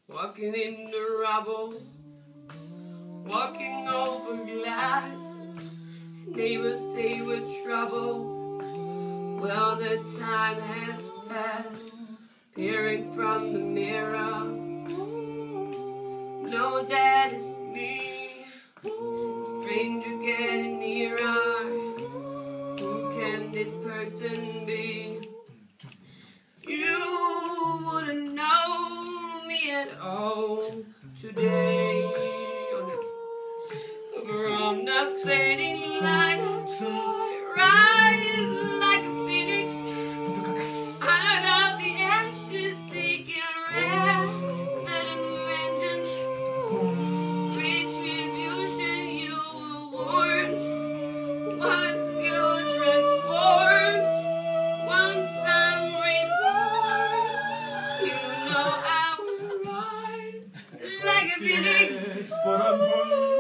Walking in the rubble, walking over glass. Neighbors say we're trouble. Well, the time has passed. Peering from the mirror, no, that is me. Stranger getting nearer. Who can this person be? You wouldn't know me at all today. From the fading light, I rise like a phoenix. Out of the ashes, seeking rest. That vengeance, retribution. You were warned, once you were transformed. Once I'm reborn, you know I will rise like a phoenix.